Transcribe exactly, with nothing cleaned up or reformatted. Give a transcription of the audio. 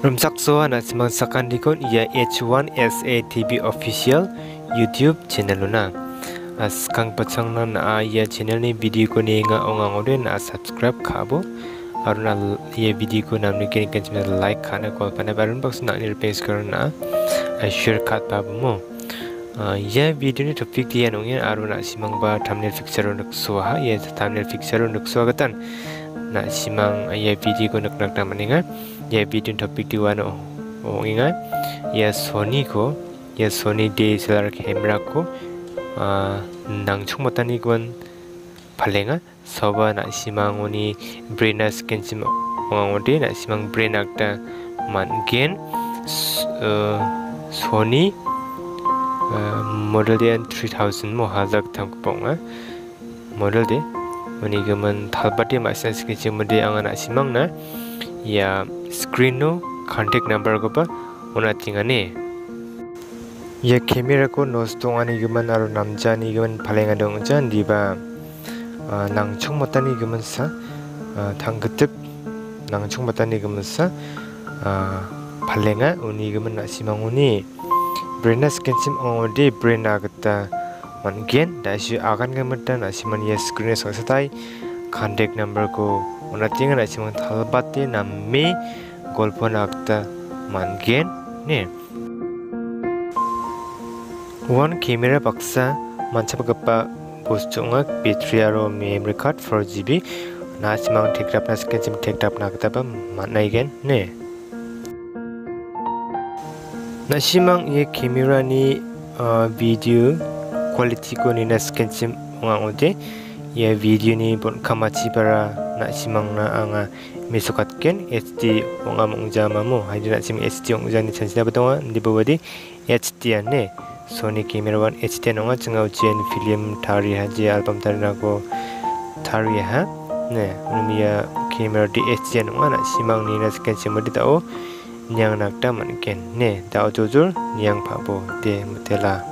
Rumsakso na simang sakandikon ia H one S A T V official YouTube channel na. As kang patsang na na ia channel ni video ko ni nga ongangode na subscribe kabo. Aruna ia video ko namni ken ken channel like kana ko pana barun box na ni paste karon na share kat pa mo. Ia video ni topic dia nongin aruna simang ba thumbnail picture nak suha ia thumbnail picture nak suha katan. Na simang ia video ko nak nak maninga. Ya video topik di wano oh ingat ya Sony ko ya Sony D S L R camera ko Nangchongmotani kon Palengade Saoba na simang oni Brena skin sim ongode na simang Brena ta mangen Sony model dia three thousand mo hazak tang ponga model de oni gaman thalbati masan skin sim de angana simang na ya screen no contact number ko pa ona tingane ya camera ko nos tongani giman aro namjaani giman Palengade ongjan Indiba Nangchongmotani Giminsa Tangka Nangchongmotani Giminsa Palengade uni giman na simang uni Brena skin sim ongode Brena kata mangen da shi akan gamatan na siman ya screen so satai contact number ko ona tinga na simang thalbati namme golpon akta mangen ne one camera baksa manchapagapa postunga battery aro memory card four G B na simang thekrap na skin sim thekrap na kata ba manai gen ne na simang ye camera ni video quality ko ni na skin sim ongangode ya video ni bon kamachi para na simang na anga mesukat ken H D onga mongjama mo haidi na sim H D ongja ni chansina batonga Indiba wadi H D ane Sony camera one H D onga changa uchen film thari haji album thari na ko thari ha ne unmiya camera di H D onga na simang ni na scan sim di tao nyang nakta man ken ne tao jojur nyang phabo de MITELA